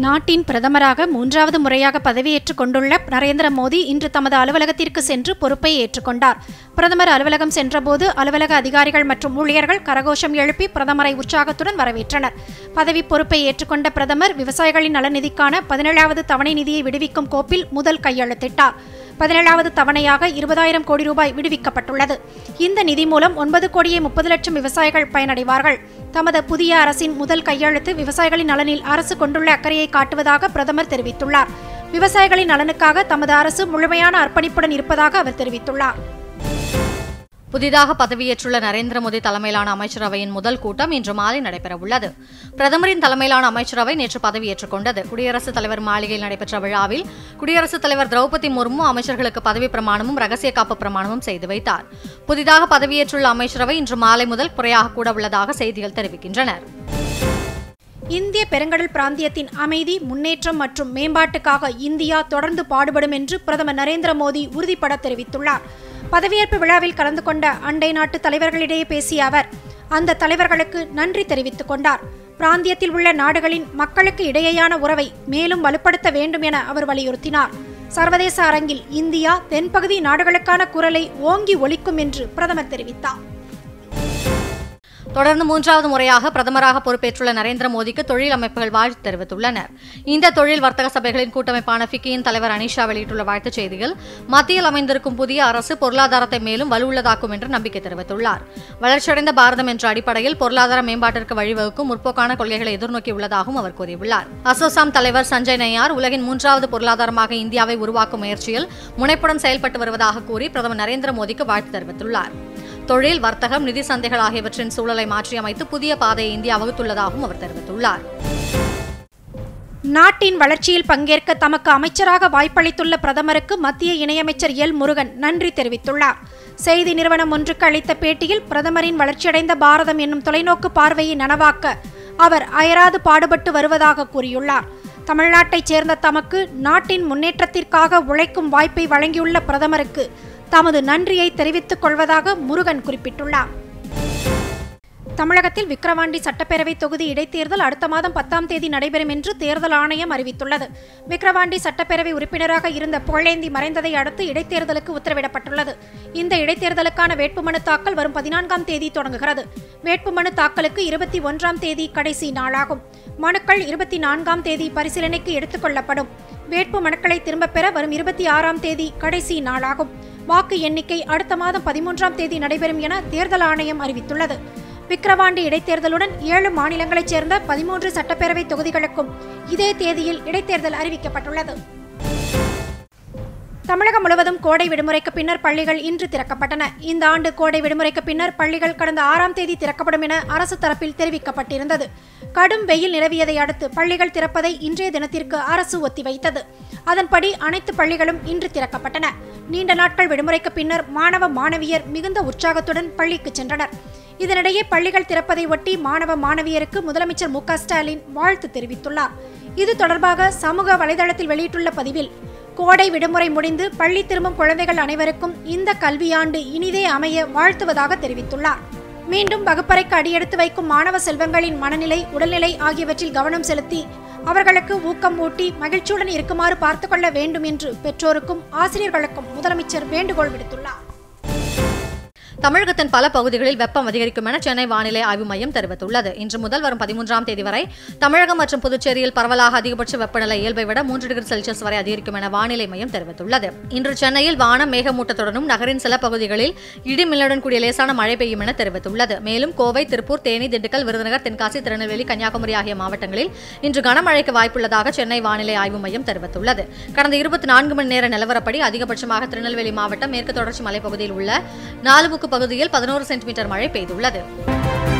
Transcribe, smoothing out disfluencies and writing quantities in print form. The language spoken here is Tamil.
நாட்டின் பிரதமராக மூன்றாவது முறையாக பதவியேற்றுக் கொண்டுள்ள நரேந்திர மோடி இன்று தமது அலுவலகத்திற்கு சென்று பொறுப்பை ஏற்றுக்கொண்டார். பிரதமர் அலுவலகம் சென்றபோது அலுவலக அதிகாரிகள் மற்றும் ஊழியர்கள் கரகோஷம் எழுப்பி பிரதமரை உற்சாகத்துடன் வரவேற்றனர். பதவி பொறுப்பை ஏற்றுக்கொண்ட பிரதமர் விவசாயிகளின் நலநிதிக்கான 17வது தவணை நிதியை விடுவிக்கும் கோப்பில் முதல் கையெழுத்திட்டார். 17வது தவணையாக 20,000 கோடி ரூபாய் விடுவிக்கப்பட்டுள்ளது. இந்த நிதி மூலம் 9,30,00,000 விவசாயிகள் பயனடைவார்கள். தமது புதிய அரசின் முதல் கையெழுத்து விவசாயிகளின் நலனில் அரசு கொண்டுள்ள அக்கறையை காட்டுவதாக பிரதமர் தெரிவித்துள்ளார். விவசாயிகளின் நலனுக்காக தமது அரசு முழுமையான அர்ப்பணிப்புடன் இருப்பதாக அவர் தெரிவித்துள்ளார். புதிதாக பதவியேற்றுள்ள நரேந்திர மோடி தலைமையிலான அமைச்சரவையின் முதல் கூட்டம் இன்று மாலை நடைபெறவுள்ளது. பிரதமரின் தலைமையிலான அமைச்சரவை நேற்று பதவியேற்றுக் கொண்டது. குடியரசுத் தலைவர் மாளிகையில் நடைபெற்ற விழாவில் குடியரசுத் தலைவர் திரௌபதி முர்மு அமைச்சர்களுக்கு பதவி பிரமாணமும் ரகசிய காப்பு பிரமாணமும் செய்து வைத்தார். புதிதாக பதவியேற்றுள்ள அமைச்சரவை இன்று மாலை முதல் குறையாக கூட உள்ளதாக செய்திகள் தெரிவிக்கின்றன. இந்திய பெருங்கடல் பிராந்தியத்தின் அமைதி, முன்னேற்றம் மற்றும் மேம்பாட்டுக்காக இந்தியா தொடர்ந்து பாடுபடும் என்று பிரதமர் நரேந்திர மோடி உறுதிபட தெரிவித்துள்ளார். பதவியேற்பு விழாவில் கலந்து கொண்ட அண்டை நாட்டு தலைவர்களிடையே பேசிய அவர் அந்த தலைவர்களுக்கு நன்றி தெரிவித்துக் கொண்டார். பிராந்தியத்தில் உள்ள நாடுகளின் மக்களுக்கு இடையேயான உறவை மேலும் வலுப்படுத்த வேண்டும் என அவர் வலியுறுத்தினார். சர்வதேச அரங்கில் இந்தியா தென்பகுதி நாடுகளுக்கான குரலை ஓங்கி ஒலிக்கும் என்று பிரதமர் தெரிவித்தார். தொடர்ந்து மூன்றாவது முறையாக பிரதமராக பொறுப்பேற்றுள்ள நரேந்திர மோடிக்கு தொழில் அமைப்புகள் வாழ்த்து தெரிவித்துள்ளனர். இந்த தொழில் வர்த்தக சபைகளின் கூட்டமைப்பான ஃபிக்கியின் தலைவர் அனிஷா வெளியிட்டுள்ள வாழ்த்துச் செய்தியில் மத்தியில் அமைந்திருக்கும் புதிய அரசு பொருளாதாரத்தை மேலும் வலுவுள்ளதாக்கும் என்று நம்பிக்கை தெரிவித்துள்ளார். வளர்ச்சியடைந்த பாரதம் என்ற அடிப்படையில் பொருளாதார மேம்பாட்டிற்கு வழிவகுக்கும் முற்போக்கான கொள்கைகளை எதிர்நோக்கியுள்ளதாகவும் அவர் கூறியுள்ளார். அசோசாம் தலைவர் சஞ்சய் நையார் உலகின் மூன்றாவது பொருளாதாரமாக இந்தியாவை உருவாக்கும் முயற்சியில் முனைப்புடன் செயல்பட்டு வருவதாக கூறி பிரதமர் நரேந்திர மோடிக்கு வாழ்த்து தெரிவித்துள்ளார். தொழில், வர்த்தகம், நிதி சந்தைகள் ஆகியவற்றின் சூழலை மாற்றியமைத்து புதிய பாதையை இந்தியா வகுத்துள்ளதாகவும் அவர் தெரிவித்துள்ளார். நாட்டின் வளர்ச்சியில் பங்கேற்க தமக்கு அமைச்சராக வாய்ப்பளித்துள்ள பிரதமருக்கு மத்திய இணையமைச்சர் எல் முருகன் நன்றி தெரிவித்துள்ளார். செய்தி நிறுவனம் ஒன்றுக்கு அளித்த பேட்டியில் பிரதமரின் வளர்ச்சியடைந்த பாரதம் என்னும் தொலைநோக்கு பார்வையை நனவாக்க அவர் அயராது பாடுபட்டு வருவதாக கூறியுள்ளார். தமிழ்நாட்டைச் சேர்ந்த தமக்கு நாட்டின் முன்னேற்றத்திற்காக உழைக்கும் வாய்ப்பை வழங்கியுள்ள பிரதமருக்கு தமது நன்றியை தெரிவித்துக் கொள்வதாக முருகன் குறிப்பிட்டுள்ளார். தமிழகத்தில் விக்கிரவாண்டி சட்டப்பேரவை தொகுதி இடைத்தேர்தல் அடுத்த மாதம் 10ஆம் தேதி நடைபெறும் என்று தேர்தல் ஆணையம் அறிவித்துள்ளது. விக்கிரவாண்டி சட்டப்பேரவை உறுப்பினராக இருந்த புகழேந்தி மறைந்ததை அடுத்து இடைத்தேர்தலுக்கு உத்தரவிடப்பட்டுள்ளது. இந்த இடைத்தேர்தலுக்கான வேட்புமனு தாக்கல் வரும் 14ஆம் தேதி தொடங்குகிறது. வேட்புமனு தாக்கலுக்கு 21ஆம் தேதி கடைசி நாளாகும். மனுக்கள் 24ஆம் தேதி பரிசீலனைக்கு எடுத்துக் கொள்ளப்படும். வேட்பு மனுக்களை திரும்பப் பெற வரும் 26ஆம் தேதி கடைசி நாளாகும். வாக்கு எண்ணிக்கை அடுத்த மாதம் 13ஆம் தேதி நடைபெறும் என தேர்தல் ஆணையம் அறிவித்துள்ளது. விக்கிரவாண்டி இடைத்தேர்தலுடன் 7 மாநிலங்களைச் சேர்ந்த 13 சட்டப்பேரவை தொகுதிகளுக்கும் இதே தேதியில் இடைத்தேர்தல் அறிவிக்கப்பட்டுள்ளது. தமிழகம் முழுவதும் கோடை விடுமுறைக்கு பின்னர் பள்ளிகள் இன்று திறக்கப்பட்டன. இந்த ஆண்டு கோடை விடுமுறைக்கு பின்னர் பள்ளிகள் கடந்த 6ஆம் தேதி திறக்கப்படும் என அரசு தரப்பில் தெரிவிக்கப்பட்டிருந்தது. கடும் வெயில் நிலவியதை அடுத்து பள்ளிகள் திறப்பதை இன்றைய தினத்திற்கு அரசு ஒத்திவைத்தது. அதன்படி அனைத்து பள்ளிகளும் இன்று திறக்கப்பட்டன. நீண்ட நாட்கள் விடுமுறைக்கு பின்னர் மாணவ மாணவியர் மிகுந்த உற்சாகத்துடன் பள்ளிக்கு சென்றனர். இதனிடையே பள்ளிகள் திறப்பதை ஒட்டி மாணவ மாணவியருக்கு முதலமைச்சர் மு.க. ஸ்டாலின் வாழ்த்து தெரிவித்துள்ளார். இது தொடர்பாக சமூக வலைதளத்தில் வெளியிட்டுள்ள பதிவில் கோடை விடுமுறை முடிந்து பள்ளி திரும்பும் குழந்தைகள் அனைவருக்கும் இந்த கல்வியாண்டு இனிதே அமைய வாழ்த்துவதாக தெரிவித்துள்ளார். மீண்டும் வகுப்பறைக்கு அடியெடுத்து வைக்கும் மாணவ செல்வங்களின் மனநிலை, உடல்நிலை ஆகியவற்றில் கவனம் செலுத்தி அவர்களுக்கு ஊக்கம் ஊட்டி மகிழ்ச்சியுடன் இருக்குமாறு பார்த்துக்கொள்ள வேண்டும் என்று பெற்றோருக்கும் ஆசிரியர்களுக்கும் முதலமைச்சர் வேண்டுகோள் விடுத்துள்ளார். தமிழகத்தின் பல பகுதிகளில் வெப்பம் அதிகரிக்கும் என சென்னை வானிலை ஆய்வு மையம் தெரிவித்துள்ளது. இன்று முதல் வரும் 13ஆம் தேதி வரை தமிழகம் மற்றும் புதுச்சேரியில் பரவலாக அதிகபட்ச வெப்பநிலை இயல்பை விட 3 டிகிரி செல்சியஸ் வரை அதிகரிக்கும் என வானிலை மையம் தெரிவித்துள்ளது. இன்று சென்னையில் வானம் மேகமூட்டத்துடனும் நகரின் சில பகுதிகளில் இடி மின்னலுடன் கூடிய லேசான மழை பெய்யும் என தெரிவித்துள்ளது. மேலும் கோவை, திருப்பூர், தேனி, திண்டுக்கல், விருதுநகர், தென்காசி, திருநெல்வேலி, கன்னியாகுமரி ஆகிய மாவட்டங்களில் இன்று கனமழைக்கு வாய்ப்புள்ளதாக சென்னை வானிலை ஆய்வு மையம் தெரிவித்துள்ளது. கடந்த 24 மணி நேர நிலவரப்படி அதிகபட்சமாக திருநெல்வேலி மாவட்டம் மேற்கு தொடர்ச்சி மலைப்பகுதியில் உள்ள 4 பகுதியில் 11 சென்டிமீட்டர் மழை பெய்துள்ளது.